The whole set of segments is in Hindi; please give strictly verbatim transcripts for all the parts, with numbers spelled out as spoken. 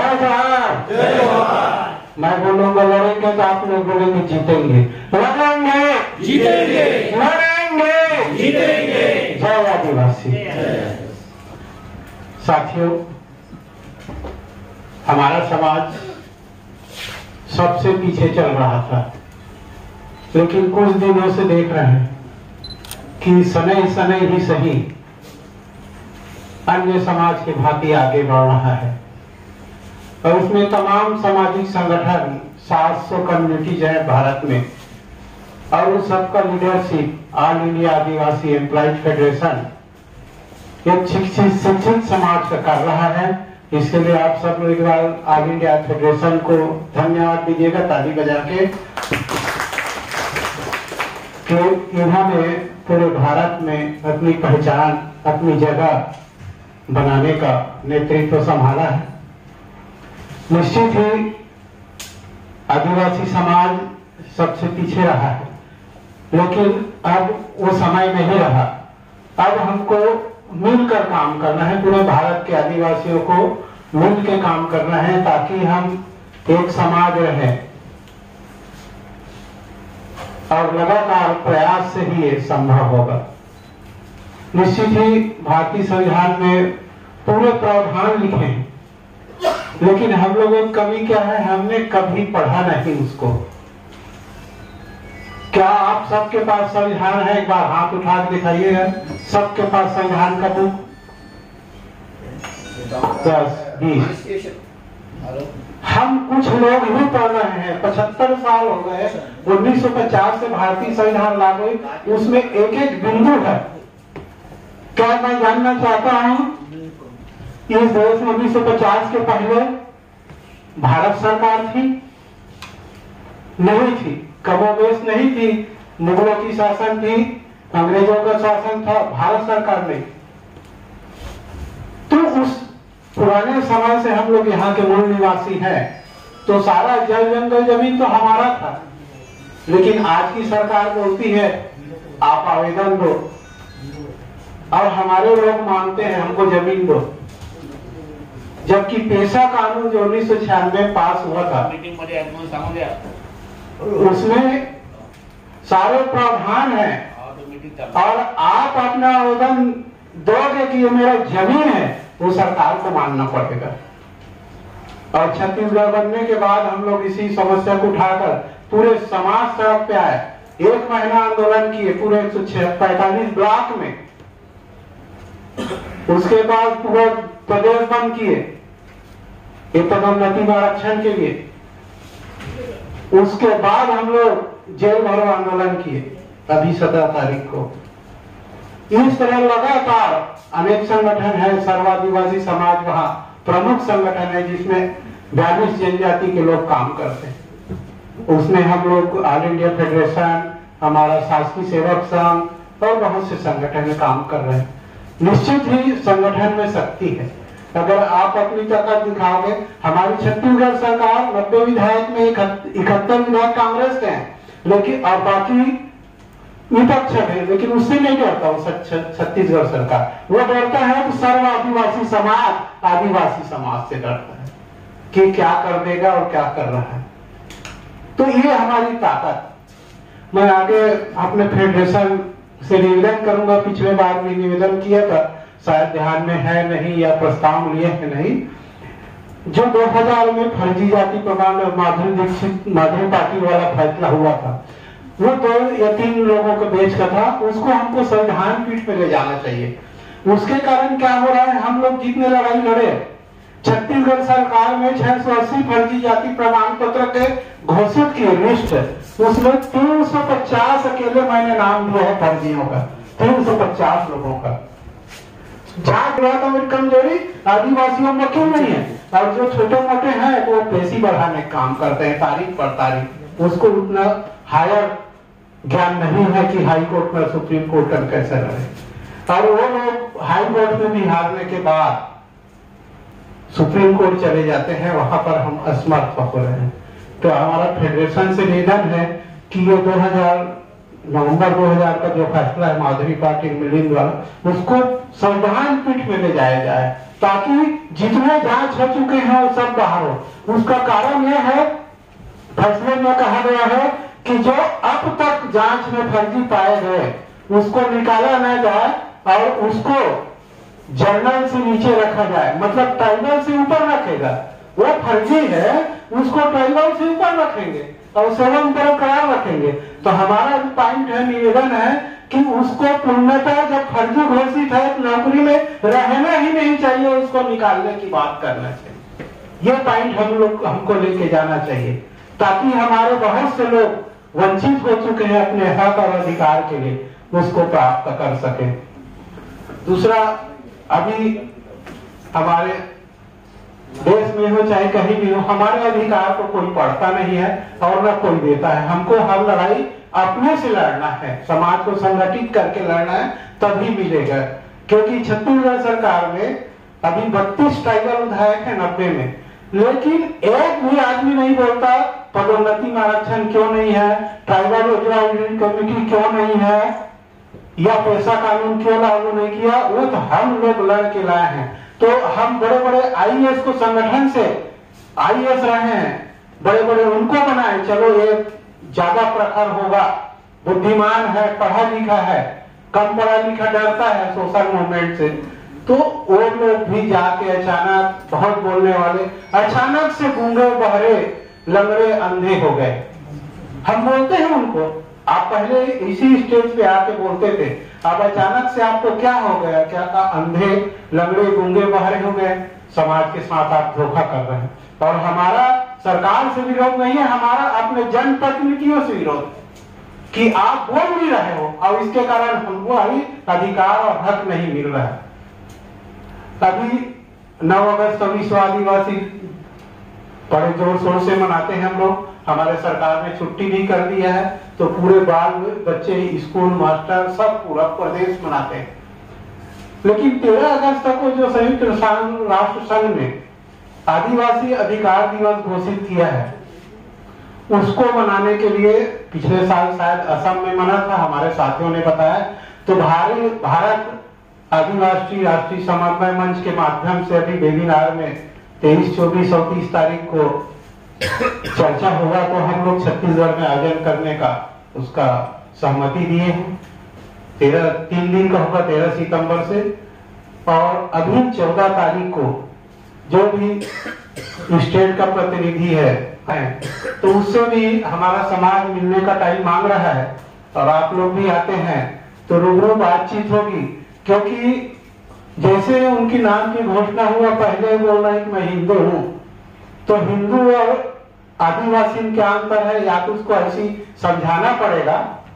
जय जवान जय जवान। मैं बोलूंगा लड़ेंगे तो आप लोग बोलेंगे जीतेंगे, लड़ेंगे जीतेंगे, लड़ेंगे जीतेंगे। जय आदिवासी। साथियों, हमारा समाज सबसे पीछे चल रहा था, लेकिन कुछ दिनों से देख रहे हैं कि सनई सनई ही सही अन्य समाज के भांति आगे बढ़ रहा है। और उसमें तमाम सामाजिक संगठन सात सौ कम्युनिटीज है भारत में, और उस सबका leadership all India Adivasi employees federation एक शिक्षित शिक्षित समाज का कर रहा है। इसके लिए आप सब लोग एक बार ऑल इंडिया फेडरेशन को धन्यवाद दीजिएगा ताली बजा के, कि इन्होंने पूरे भारत में अपनी पहचान, अपनी जगह बनाने का नेतृत्व संभाला है। निश्चित ही आदिवासी समाज सबसे पीछे रहा है, लेकिन अब वो समय नहीं रहा। अब हमको मिलकर काम करना है, पूरे भारत के आदिवासियों को मिल के काम करना है, ताकि हम एक समाज रहे। और लगातार प्रयास से ही ये संभव होगा। निश्चित ही भारतीय संविधान में पूरे प्रावधान लिखे हैं, लेकिन हम लोगों की कमी क्या है, हमने कभी पढ़ा नहीं उसको। क्या आप सबके पास संविधान है? एक बार हाथ उठा के दिखाइएगा। सबके पास संविधान का बुक? दस बीस। हम कुछ लोग ही पढ़ रहे हैं। पचहत्तर साल हो गए, उन्नीस सौ पचास से भारतीय संविधान लागू हुई, उसमें एक एक बिंदु है। क्या मैं जानना चाहता हूँ, इस देश में उन्नीस सौ पचास के पहले भारत सरकार थी? नहीं थी, कमोबेश नहीं थी। मुगलों की शासन थी, अंग्रेजों का शासन था, भारत सरकार नहीं। तो उस पुराने समय से हम लोग यहाँ के मूल निवासी हैं, तो सारा जल जंगल जमीन तो हमारा था। लेकिन आज की सरकार बोलती है आप आवेदन दो, और हमारे लोग मांगते हैं हमको जमीन दो। जबकि पेशा कानून जो उन्नीस सौ छियानवे में पास हुआ था, उसमें सारे प्रावधान हैं, और आप अपना आवेदन दोगे कि ये मेरा जमीन है, वो सरकार को मानना पड़ेगा। और छत्तीसगढ़ बनने के बाद हम लोग इसी समस्या को उठाकर पूरे समाज सड़क पे आए। एक महीना आंदोलन किए पूरे एक सौ पैंतालीस ब्लॉक में। उसके बाद पूरा प्रदेश बंद किए एक पदोन्नति आरक्षण के लिए। उसके बाद हम लोग जेल भरो आंदोलन किए अभी सत्रह तारीख को। इस तरह लगातार अनेक संगठन है। सर्वादिवासी समाज वहाँ प्रमुख संगठन है, जिसमें बयालीस जनजाति के लोग काम करते हैं। उसमें हम लोग ऑल इंडिया फेडरेशन, हमारा शासकीय सेवक संघ और बहुत से संगठन काम कर रहे हैं। निश्चित ही संगठन में शक्ति है। अगर आप अपनी ताकत दिखाओगे, हमारी छत्तीसगढ़ सरकार नब्बे विधायक में इकहत्तर विधायक कांग्रेस के हैं, लेकिन और बाकी विपक्ष है, लेकिन उससे नहीं डरता वो छत्तीसगढ़ सरकार। वो डरता है कि सर्व आदिवासी समाज आदिवासी समाज से डरता है कि क्या कर देगा और क्या कर रहा है। तो ये हमारी ताकत। मैं आगे अपने फेडरेशन से निवेदन करूंगा, पिछले बार भी निवेदन किया था, शायद ध्यान में है नहीं या प्रस्ताव लिए है नहीं। जो दो हज़ार में फर्जी जाति प्रमाण माधुरी दीक्षित माधुरी पाटिल वाला फैसला हुआ था, वो दो या तीन लोगों के बेच का था, उसको हमको संविधान पीठ में ले जाना चाहिए। उसके कारण क्या हो रहा है, हम लोग जितने लड़ाई लड़े, छत्तीसगढ़ सरकार में छह सौ अस्सी फर्जी जाति प्रमाण पत्र के घोषित किए लिस्ट, उसमें तीन सौ पचास अकेले मैंने नाम दिया है फर्जियों का, तीन सौ पचास लोगों का। जाग रहा था मेरी कमजोरी आदिवासियों में क्यों नहीं है, और जो छोटे मोटे हैं वो पेशी बढ़ाने काम करते हैं, तारीख पर तारीख। उसको उतना हायर ज्ञान नहीं है कि हाई कोर्ट में सुप्रीम कोर्ट में कैसे रहे। और वो लोग हाई कोर्ट में भी हारने के बाद सुप्रीम कोर्ट चले जाते हैं, वहां पर हम असमर्थ हो रहे हैं। तो हमारा फेडरेशन से निवेदन है कि ये दो हज़ार नवंबर दो हज़ार का जो फैसला है माधुरी पाटिल मिलिंद वाला, उसको संविधान पीठ में ले जाया जाए ताकि जितने जांच हो चुके हैं वो सब बाहर हो। उसका कारण यह है, फैसले में कहा गया है कि जो अब तक जांच में फर्जी पाए गए उसको निकाला न जाए और उसको जर्नल से नीचे रखा जाए, मतलब ट्राइबल से ऊपर रखेगा। वो फर्जी है उसको ट्राइबल से ऊपर रखेंगे और सेवन बरकरार रखेंगे। तो हमारा पॉइंट है, निवेदन है कि उसको पूर्णतः जब फर्जी घोषित है नौकरी में रहना ही नहीं चाहिए, उसको निकालने की बात करना चाहिए। ये पॉइंट हम लोग हमको लेके जाना चाहिए ताकि हमारे बहुत से लोग वंचित हो चुके हैं अपने हक और अधिकार के लिए, उसको प्राप्त कर सके। दूसरा, अभी हमारे देश में हो चाहे कहीं भी हो, हमारे अधिकार को कोई पढ़ता नहीं है और न कोई देता है। हमको हर लड़ाई अपने से लड़ना है, समाज को संगठित करके लड़ना है, तभी मिलेगा। क्योंकि छत्तीसगढ़ सरकार में अभी बत्तीस ट्राइबल विधायक है नब्बे में, लेकिन एक भी आदमी नहीं बोलता पदोन्नति में आरक्षण क्यों नहीं है, ट्राइबल एडवाइजरी कमेटी क्यों नहीं है, या पैसा कानून क्यों लागू नहीं किया। वो तो हम लोग लड़ के लाए हैं। तो हम बड़े बड़े आई ए एस को संगठन से आई ए एस रहे हैं, बड़े बड़े उनको बनाए, चलो ये ज्यादा प्रखर होगा, बुद्धिमान है, पढ़ा लिखा है, कम पढ़ा लिखा डरता है सोशल मूवमेंट से। तो वो लोग भी जाके अचानक, बहुत बोलने वाले, अचानक से गूंगे बहरे लंगड़े अंधे हो गए। हम बोलते हैं उनको, आप पहले इसी स्टेज पे आके बोलते थे, अब अचानक से आपको क्या हो गया, क्या का अंधे लंगड़े गूंगे बहरे हो गए। समाज के साथ आप धोखा कर रहे हैं। और हमारा सरकार से विरोध नहीं है, हमारा अपने जनप्रतिनिधियों से विरोध कि आप बोल नहीं रहे हो और इसके कारण हमको अभी अधिकार और हक नहीं मिल रहा है। अभी नौ अगस्त विश्व आदिवासी बड़े जोर शोर से मनाते हैं हम लोग। हमारे सरकार ने छुट्टी भी कर दिया है, तो पूरे बाल बच्चे, स्कूल मास्टर सब पूरा प्रदेश मनाते हैं। लेकिन तेरह अगस्त को जो संयुक्त राष्ट्र संघ ने आदिवासी अधिकार दिवस घोषित किया है, उसको मनाने के लिए पिछले साल शायद असम में मना था, हमारे साथियों ने बताया। तो भारी भारत आदिवासी राष्ट्रीय समन्वय मंच के माध्यम से अभी वेबिनार में तेईस चौबीस और तीस तारीख को चर्चा होगा। तो हम लोग छत्तीसगढ़ में आयोजन करने का उसका सहमति दिए हैं। तेरह तीन दिन का होगा, तेरह सितंबर से। और अभी चौदह तारीख को जो भी स्टेट का प्रतिनिधि है, है तो उससे भी हमारा समाज मिलने का टाइम मांग रहा है और आप लोग भी आते हैं तो रूबरू बातचीत होगी। क्योंकि जैसे उनकी नाम की घोषणा हुआ, पहले बोल रहे कि मैं हिंदू हूं, तो हिंदू और आदिवासी क्या अंतर है, या तो उसको ऐसी समझाना पड़ेगा।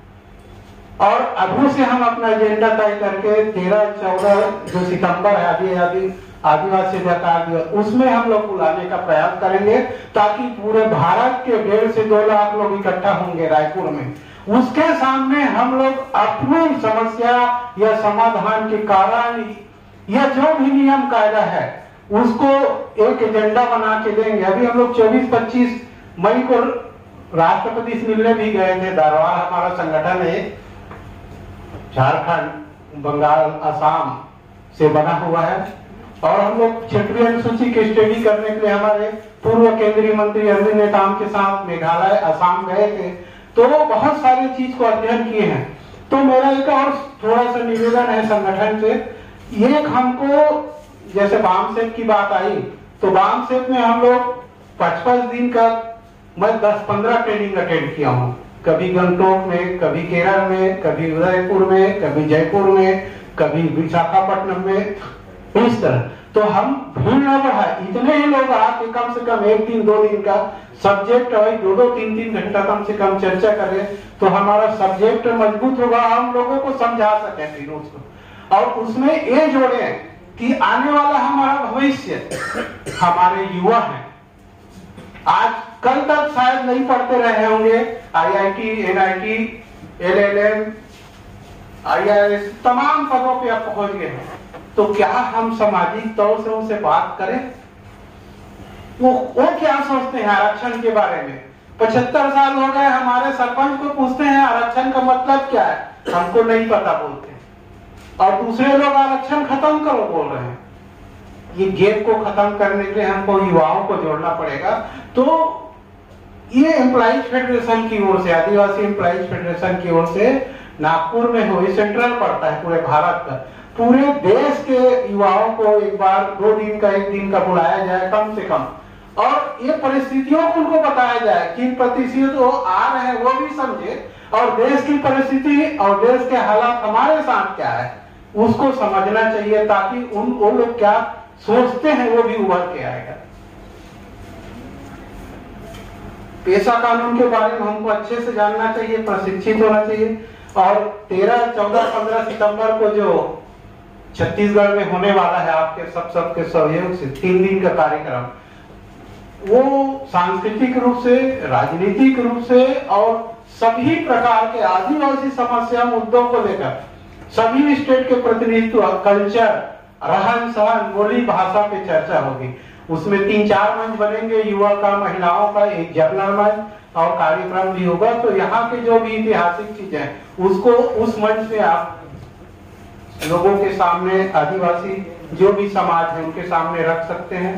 और अभी से हम अपना एजेंडा तय करके तेरह चौदह जो सितंबर है आदि आदि आदिवासी अधिकार दिवस, उसमें हम लोग बुलाने का प्रयास करेंगे ताकि पूरे भारत के डेढ़ से दो लाख लोग इकट्ठा होंगे रायपुर में। उसके सामने हम लोग अपनी समस्या या समाधान के कारण या जो भी नियम कायदा है उसको एक एजेंडा बना के देंगे। अभी हम लोग चौबीस पच्चीस मई को राष्ट्रपति से मिलने भी गए थे। धारवाड़ हमारा संगठन है, झारखंड, बंगाल, असम से बना हुआ है। और हम लोग क्षेत्रीय अनुसूची की स्टडी करने के लिए हमारे पूर्व केंद्रीय मंत्री अरविंद नेताम के साथ मेघालय, असम गए थे, तो बहुत सारी चीज को अध्ययन किए हैं। तो मेरा एक और थोड़ा सा निवेदन है संगठन से, एक हमको जैसे बाम सेट की बात आई, तो बाम सेट में हम लोग पचपन दिन का मैं दस पंद्रह ट्रेनिंग अटेंड किया हूँ, कभी गंगटोक में, कभी केरल में, कभी उदयपुर में, कभी जयपुर में, कभी विशाखापट्टनम में, इस तरह। तो हम भीड़ न बढ़ा, इतने ही लोग आके कम से कम एक दिन दो दिन का सब्जेक्ट है, दो दो तीन तीन घंटा कम से कम चर्चा करें तो हमारा सब्जेक्ट मजबूत होगा, हम लोगों को समझा सके तीनों को। और उसमें ये जोड़े कि आने वाला हमारा भविष्य हमारे युवा हैं। आज कल तक शायद नहीं पढ़ते रहे होंगे, I I T, N I T, L L M, I I S तमाम पदों पे आप पहुंच गए हैं। तो क्या हम सामाजिक तौर से उनसे बात करें? वो वो क्या सोचते हैं आरक्षण के बारे में? पचहत्तर साल हो गए, हमारे सरपंच को पूछते हैं आरक्षण का मतलब क्या है, हमको नहीं पता बोलते हैं, और दूसरे लोग आरक्षण खत्म करो बोल रहे हैं। ये गैप को खत्म करने के लिए हमको युवाओं को जोड़ना पड़ेगा। तो ये एम्प्लॉइज फेडरेशन की ओर से, आदिवासी एम्प्लॉइज फेडरेशन की ओर से नागपुर में हो, ये सेंट्रल पड़ता है पूरे भारत का, पूरे देश के युवाओं को एक बार दो दिन का एक दिन का बुलाया जाए कम से कम, और ये परिस्थितियों को उनको बताया जाए, किन परिस्थितियों वो आ रहे हैं वो भी समझे, और देश की परिस्थिति और देश के हालात हमारे साथ क्या है उसको समझना चाहिए, ताकि उन वो लोग क्या सोचते हैं वो भी उभर के आएगा। पेशा कानून के बारे में हमको अच्छे से जानना चाहिए, प्रशिक्षित होना चाहिए, और तेरह चौदह पंद्रह सितंबर को जो छत्तीसगढ़ में होने वाला है आपके सब सबके सहयोग से तीन दिन का कार्यक्रम, वो सांस्कृतिक रूप से, राजनीतिक रूप से और सभी प्रकार के आदिवासी समस्या मुद्दों को लेकर सभी स्टेट के प्रतिनिधित्व, कल्चर, रहन सहन, बोली भाषा पे चर्चा होगी। उसमें तीन चार मंच बनेंगे, युवा का, महिलाओं का, एक जर्नल मंच और कार्यक्रम भी होगा। तो यहाँ के जो भी ऐतिहासिक चीजें उसको उस मंच पे आप लोगों के सामने, आदिवासी जो भी समाज है उनके सामने रख सकते हैं।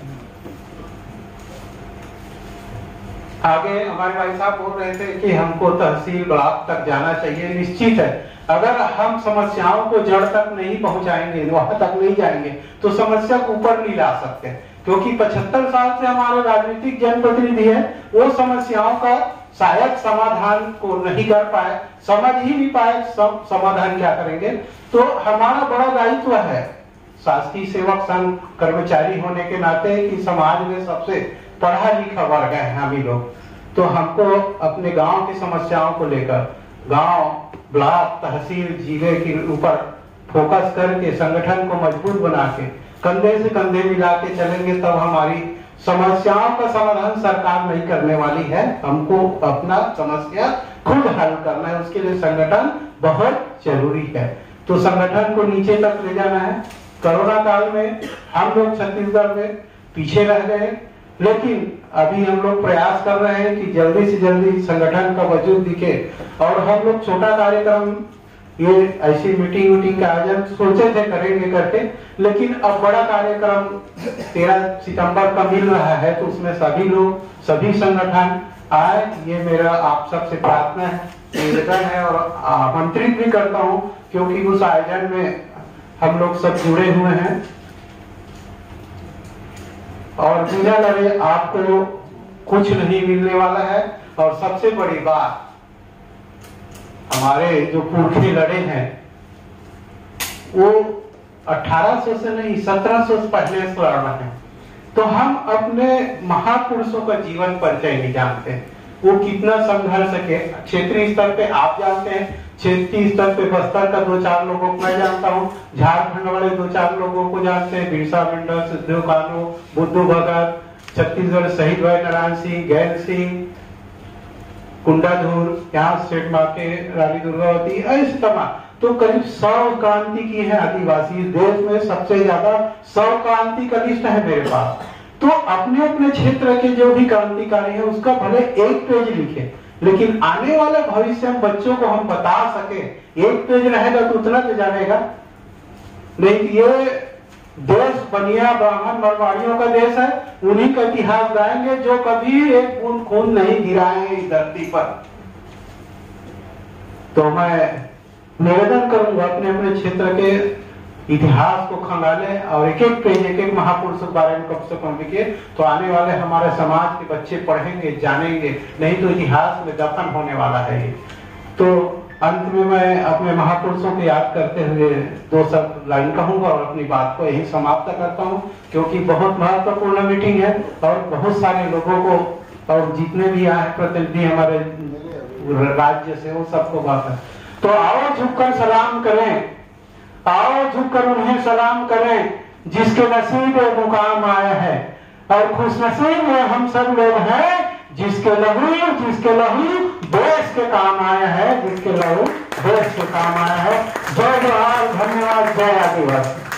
आगे हमारे भाई साहब बोल रहे थे कि हमको तहसील ब्लॉक तक जाना चाहिए। निश्चित है, अगर हम समस्याओं को जड़ तक नहीं पहुंचाएंगे, वहां तक नहीं जाएंगे तो समस्या को ऊपर नहीं ला सकते, क्योंकि पचहत्तर साल से हमारे राजनीतिक जनप्रतिनिधि है, वो समस्याओं का शायद समाधान को नहीं कर पाए, समझ ही नहीं पाए सब समाधान क्या करेंगे। तो हमारा बड़ा दायित्व है शासकीय सेवक संघ कर्मचारी होने के नाते कि समाज में सबसे पढ़ा लिखा वर्ग है हम ही लोग, तो हमको अपने गांव की समस्याओं को लेकर गांव, ब्लॉक, तहसील, जिले के ऊपर फोकस करके संगठन को मजबूत बना के कंधे से कंधे मिला के चलेंगे, तब हमारी समस्याओं का समाधान सरकार नहीं करने वाली है। हमको अपना समस्या खुद हल करना है, उसके लिए संगठन बहुत जरूरी है। तो संगठन को नीचे तक ले जाना है। कोरोना काल में हम लोग छत्तीसगढ़ में पीछे रह गए, लेकिन अभी हम लोग प्रयास कर रहे हैं कि जल्दी से जल्दी संगठन का वजूद दिखे, और हम लोग छोटा कार्यक्रम, ये ऐसी मीटिंग वीटिंग का आयोजन सोचे थे करेंगे करके, लेकिन अब बड़ा कार्यक्रम तेरह सितंबर का मिल रहा है, तो उसमें सभी लोग, सभी संगठन आए, ये मेरा आप सबसे प्रार्थना है, निवेदन है, और आमंत्रित भी करता हूँ, क्योंकि उस आयोजन में हम लोग सब जुड़े हुए हैं। और बिना लड़े आपको कुछ नहीं मिलने वाला है। और सबसे बड़ी बात, हमारे जो पुरखे लड़े हैं वो अठारह सौ से नहीं सत्रह सौ से पहले से लड़ रहे हैं, तो हम अपने महापुरुषों का जीवन परिचय नहीं जानते, वो कितना संघर्ष के। क्षेत्रीय स्तर पे आप जानते हैं, क्षेत्रीय स्तर पे बस्तर का दो चार लोगों को मैं जानता हूँ, झारखंड वाले दो चार लोगों को जानते हैं, बिरसा मुंडा, सिद्धू कानू, बुद्धू भगत, छत्तीसगढ़ शहीद भाई नारायण सिंह, गैल सिंह, कुंडाधुर, यहाँ स्टेट माँ के रानी दुर्गावती, ऐसे तमाम। तो करीब सौ क्रांति की है आदिवासी, देश में सबसे ज्यादा सौ क्रांति का लिस्ट है मेरे पास। तो अपने अपने क्षेत्र के जो भी क्रांतिकारी है उसका भले एक पेज लिखे, लेकिन आने वाले भविष्य में बच्चों को हम बता सके, एक पेज रहेगा तो उतना तो जानेगा नहीं। ये देश बनिया ब्राह्मण मरवाड़ियों का देश है, उन्हीं का इतिहास गाएंगे जो कभी एक बूंद खून नहीं गिराए इस धरती पर। तो मैं निवेदन करूंगा अपने अपने क्षेत्र के इतिहास को खंगाले, और एक एक पेज, एक एक महापुरुष के बारे में कम से कम लिखिए, तो आने वाले हमारे समाज के बच्चे पढ़ेंगे, जानेंगे, नहीं तो इतिहास में दफन होने वाला है ये। तो अंत में मैं अपने महापुरुषों को याद करते हुए दो सब लाइन कहूंगा और अपनी बात को यही समाप्त करता हूं, क्योंकि बहुत महत्वपूर्ण मीटिंग है और बहुत सारे लोगों को, और जितने भी आए प्रतिनिधि हमारे राज्य से, वो सबको बात है। तो आओ झुककर सलाम करें, आओ झुककर उन्हें सलाम करें जिसके नसीब मुकाम आया है, और खुशनसीब में हम सब लोग हैं जिसके लहू जिसके लहू देश के काम आया है, जिसके लहू देश के काम आया है। जय जोहार, धन्यवाद, जय आदिवासी।